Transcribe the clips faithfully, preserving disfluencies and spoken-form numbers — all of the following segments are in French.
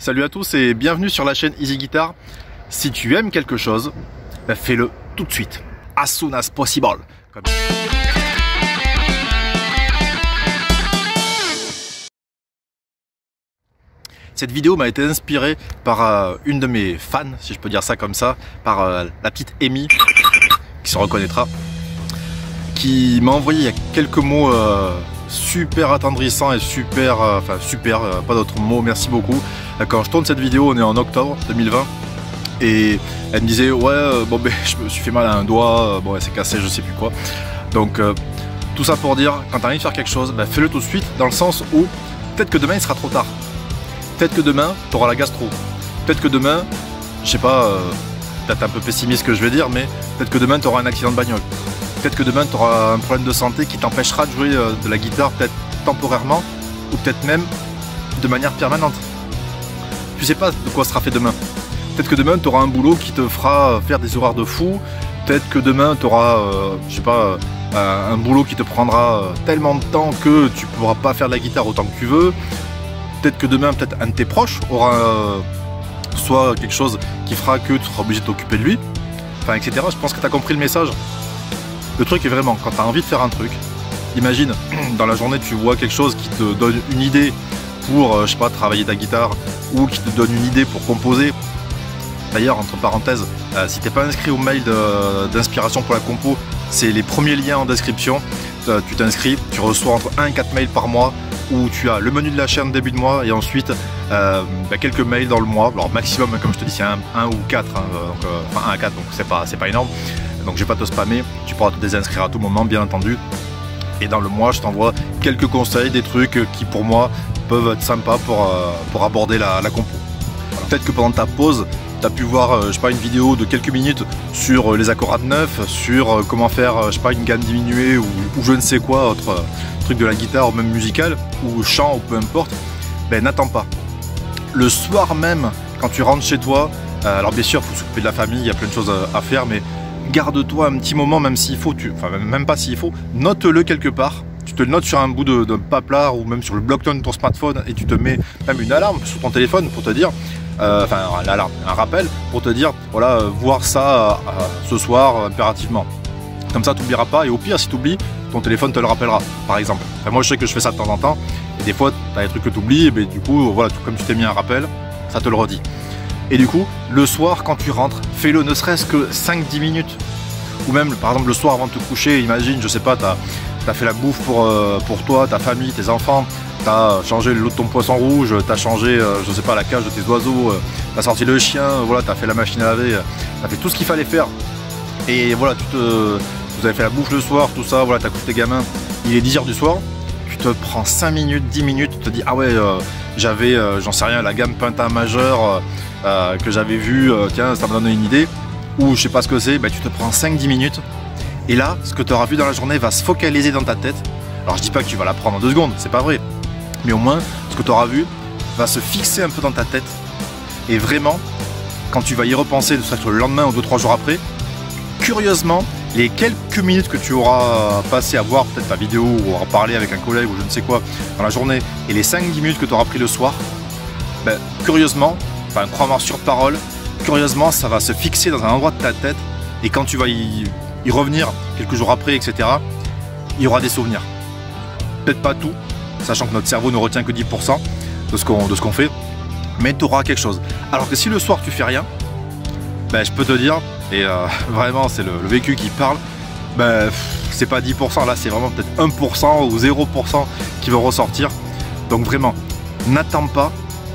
Salut à tous et bienvenue sur la chaîne Easy Guitar. Si tu aimes quelque chose, bah fais-le tout de suite. As soon as possible. Comme... Cette vidéo m'a été inspirée par euh, une de mes fans, si je peux dire ça comme ça, par euh, la petite Amy, qui se reconnaîtra, qui m'a envoyé il y a quelques mots euh, super attendrissants et super, euh, enfin super, euh, pas d'autres mots, merci beaucoup. Quand je tourne cette vidéo, on est en octobre deux mille vingt et elle me disait ouais euh, bon ben je me suis fait mal à un doigt, euh, bon elle s'est cassé, je sais plus quoi. Donc euh, tout ça pour dire, quand tu as envie de faire quelque chose, ben, fais-le tout de suite, dans le sens où peut-être que demain il sera trop tard. Peut-être que demain tu auras la gastro. Peut-être que demain, je sais pas, euh, peut-être un peu pessimiste ce que je vais dire, mais peut-être que demain tu auras un accident de bagnole. Peut-être que demain tu auras un problème de santé qui t'empêchera de jouer euh, de la guitare, peut-être temporairement, ou peut-être même de manière permanente. Tu sais pas de quoi sera fait demain. Peut-être que demain tu auras un boulot qui te fera faire des horaires de fou. Peut-être que demain tu auras, euh, je sais pas, euh, un boulot qui te prendra euh, tellement de temps que tu pourras pas faire de la guitare autant que tu veux. Peut-être que demain, peut-être un de tes proches aura euh, soit quelque chose qui fera que tu seras obligé de t'occuper de lui, enfin et cetera. Je pense que tu as compris le message. Le truc est vraiment, quand tu as envie de faire un truc, imagine, dans la journée tu vois quelque chose qui te donne une idée pour, euh, je sais pas, travailler ta guitare, ou qui te donne une idée pour composer. D'ailleurs, entre parenthèses, euh, si t'es pas inscrit au mail d'inspiration pour la compo, c'est les premiers liens en description. Euh, tu t'inscris, tu reçois entre un et quatre mails par mois, où tu as le menu de la chaîne début de mois, et ensuite euh, bah, quelques mails dans le mois. Alors maximum, comme je te dis, c'est un, un ou quatre, hein, donc, euh, enfin un à quatre, donc c'est pas, c'est pas énorme. Donc je vais pas te spammer, tu pourras te désinscrire à tout moment, bien entendu. Et dans le mois, je t'envoie quelques conseils, des trucs qui pour moi peuvent être sympas pour, euh, pour aborder la, la compo. Voilà. Peut-être que pendant ta pause, tu as pu voir euh, je sais pas, une vidéo de quelques minutes sur euh, les accords à neuf, sur euh, comment faire euh, je sais pas, une gamme diminuée ou, ou je ne sais quoi, autre euh, truc de la guitare, ou même musical, ou chant, ou peu importe. Ben n'attends pas. Le soir même, quand tu rentres chez toi, euh, alors bien sûr, il faut s'occuper de la famille, il y a plein de choses à, à faire, mais garde-toi un petit moment, même s'il faut, tu, enfin même pas s'il faut, note-le quelque part. Tu te le notes sur un bout de, de paplard ou même sur le bloc-notes de ton smartphone, et tu te mets même une alarme sur ton téléphone pour te dire, euh, enfin l'alarme, un rappel pour te dire, voilà, euh, voir ça euh, ce soir euh, impérativement. Comme ça, tu n'oublieras pas, et au pire, si tu oublies, ton téléphone te le rappellera, par exemple. Enfin, moi, je sais que je fais ça de temps en temps, et des fois, tu as des trucs que tu oublies, et ben, du coup, voilà, tout comme tu t'es mis un rappel, ça te le redit. Et du coup, le soir, quand tu rentres, fais-le ne serait-ce que cinq dix minutes. Ou même, par exemple, le soir avant de te coucher, imagine, je sais pas, tu as, as fait la bouffe pour, euh, pour toi, ta famille, tes enfants, tu as changé l'eau de ton poisson rouge, tu as changé, euh, je sais pas, la cage de tes oiseaux, euh, tu as sorti le chien, voilà, tu as fait la machine à laver, euh, tu as fait tout ce qu'il fallait faire. Et voilà, tu te, vous avez fait la bouffe le soir, tout ça, voilà, tu as couché tes gamins, il est dix heures du soir, tu te prends cinq minutes, dix minutes, tu te dis, ah ouais, euh, j'avais, euh, j'en sais rien, la gamme Penta majeure euh, euh, que j'avais vue, euh, tiens, ça m'a donné une idée. Ou je sais pas ce que c'est, bah, tu te prends cinq dix minutes, et là, ce que tu auras vu dans la journée va se focaliser dans ta tête. Alors je dis pas que tu vas l'apprendre en deux secondes, c'est pas vrai, mais au moins, ce que tu auras vu va se fixer un peu dans ta tête, et vraiment, quand tu vas y repenser, ne serait-ce que le lendemain ou deux trois jours après, curieusement, les quelques minutes que tu auras passé à voir peut-être ta vidéo, ou à en parler avec un collègue, ou je ne sais quoi, dans la journée, et les cinq dix minutes que tu auras pris le soir, ben, curieusement, enfin crois-moi sur parole, curieusement, ça va se fixer dans un endroit de ta tête, et quand tu vas y, y revenir quelques jours après, et cetera, il y aura des souvenirs. Peut-être pas tout, sachant que notre cerveau ne retient que dix pour cent de ce qu'on de ce qu'on fait, mais tu auras quelque chose. Alors que si le soir tu fais rien, ben, je peux te dire, et euh, vraiment c'est le, le vécu qui parle, ben, c'est pas dix pour cent, là c'est vraiment peut-être un pour cent ou zéro pour cent qui va ressortir. Donc vraiment, n'attends pas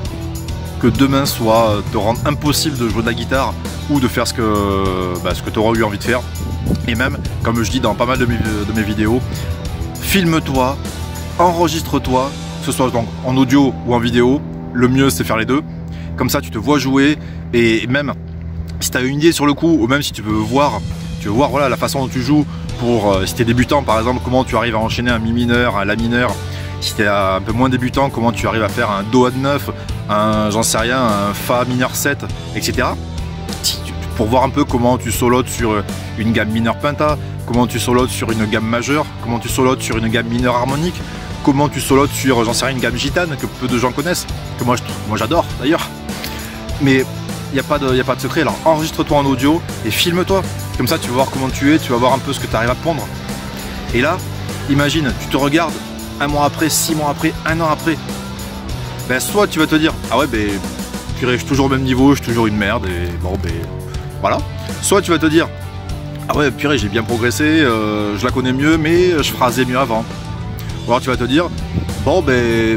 que demain soit te rendre impossible de jouer de la guitare ou de faire ce que, bah, ce que tu auras eu envie de faire. Et même, comme je dis dans pas mal de mes, de mes vidéos, filme-toi, enregistre-toi, que ce soit donc en audio ou en vidéo. Le mieux c'est faire les deux. Comme ça tu te vois jouer, et même si tu as une idée sur le coup, ou même si tu veux voir, tu veux voir voilà, la façon dont tu joues pour, euh, si tu es débutant par exemple, comment tu arrives à enchaîner un mi mineur, un la mineur. Si tu es un peu moins débutant, comment tu arrives à faire un do à neuf, un j'en sais rien, un fa mineur sept, et cetera. Si tu, pour voir un peu comment tu solotes sur une gamme mineure penta, comment tu solotes sur une gamme majeure, comment tu solotes sur une gamme mineure harmonique, comment tu solotes sur, j'en sais rien, une gamme gitane que peu de gens connaissent, que moi moi j'adore d'ailleurs. Mais il n'y a pas de, y a pas de secret, alors enregistre-toi en audio et filme-toi. Comme ça tu vas voir comment tu es, tu vas voir un peu ce que tu arrives à pondre. Et là, imagine, tu te regardes un mois après, six mois après, un an après. Ben soit tu vas te dire, ah ouais ben, purée, je suis toujours au même niveau, je suis toujours une merde, et bon ben, voilà. Soit tu vas te dire, ah ouais purée, j'ai bien progressé, euh, je la connais mieux, mais je phrasais mieux avant. Ou alors tu vas te dire, bon ben,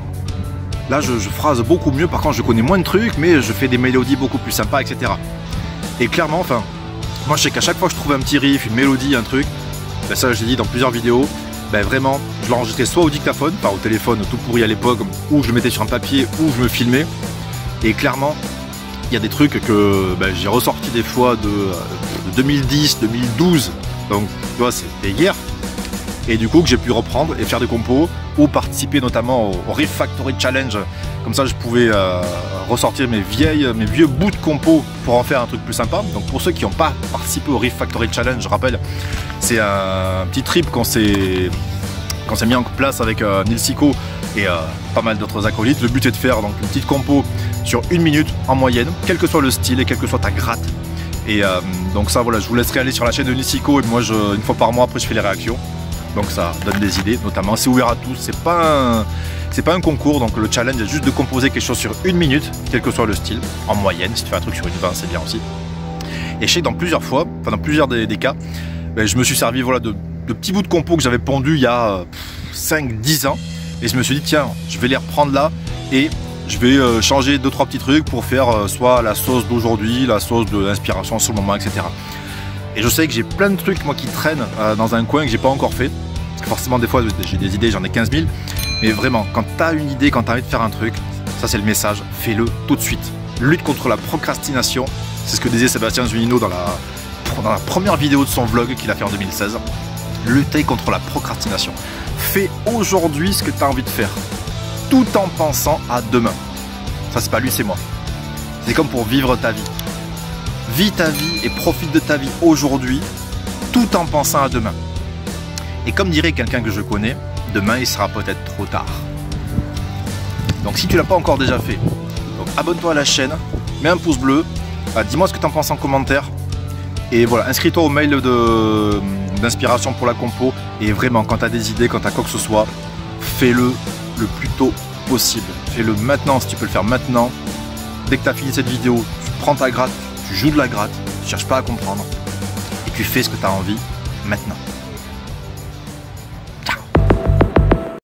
là je, je phrase beaucoup mieux, par contre je connais moins de trucs, mais je fais des mélodies beaucoup plus sympas, et cetera. Et clairement, enfin, moi je sais qu'à chaque fois que je trouve un petit riff, une mélodie, un truc, ben ça je l'ai dit dans plusieurs vidéos, ben vraiment, je l'enregistrais soit au dictaphone, pas au téléphone tout pourri à l'époque, ou je le mettais sur un papier, ou je me filmais. Et clairement, il y a des trucs que ben, j'ai ressorti des fois de, de deux mille dix, deux mille douze, donc tu vois, c'était hier. Et du coup que j'ai pu reprendre et faire des compos ou participer notamment au, au Riff Factory Challenge. Comme ça je pouvais euh, ressortir mes vieilles, mes vieux bouts de compos pour en faire un truc plus sympa. Donc pour ceux qui n'ont pas participé au Riff Factory Challenge, je rappelle, c'est un petit trip qu'on s'est qu'on s'est mis en place avec euh, Nilsico et euh, pas mal d'autres acolytes. Le but est de faire donc une petite compo sur une minute en moyenne, quel que soit le style et quelle que soit ta gratte. Et euh, donc ça voilà, je vous laisserai aller sur la chaîne de Nilsico et moi je, une fois par mois après je fais les réactions. Donc ça donne des idées, notamment c'est ouvert à tous, c'est pas un, c'est pas un concours, donc le challenge est juste de composer quelque chose sur une minute, quel que soit le style, en moyenne. Si tu fais un truc sur une vingt, c'est bien aussi. Et je sais que dans plusieurs fois, enfin dans plusieurs des, des cas, ben, je me suis servi voilà, de, de petits bouts de compos que j'avais pondus il y a cinq dix ans, et je me suis dit tiens, je vais les reprendre là, et je vais euh, changer deux trois petits trucs pour faire euh, soit la sauce d'aujourd'hui, la sauce de l'inspiration sur le moment, et cetera. Et je sais que j'ai plein de trucs moi qui traînent euh, dans un coin que j'ai pas encore fait. Parce que forcément des fois j'ai des idées, j'en ai quinze mille. Mais vraiment, quand tu as une idée, quand tu as envie de faire un truc, ça c'est le message, fais-le tout de suite. Lutte contre la procrastination, c'est ce que disait Sébastien Zunino dans la, dans la première vidéo de son vlog qu'il a fait en deux mille seize. Lutter contre la procrastination. Fais aujourd'hui ce que tu as envie de faire, tout en pensant à demain. Ça c'est pas lui, c'est moi. C'est comme pour vivre ta vie. Vis ta vie et profite de ta vie aujourd'hui, tout en pensant à demain. Et comme dirait quelqu'un que je connais, demain il sera peut-être trop tard. Donc si tu l'as pas encore déjà fait, abonne-toi à la chaîne, mets un pouce bleu, bah, dis-moi ce que tu en penses en commentaire. Et voilà, inscris-toi au mail d'inspiration pour la compo. Et vraiment, quand tu as des idées, quand tu as quoi que ce soit, fais-le le plus tôt possible. Fais-le maintenant si tu peux le faire maintenant. Dès que tu as fini cette vidéo, tu prends ta gratte, tu joues de la gratte, tu cherches pas à comprendre et tu fais ce que tu as envie maintenant.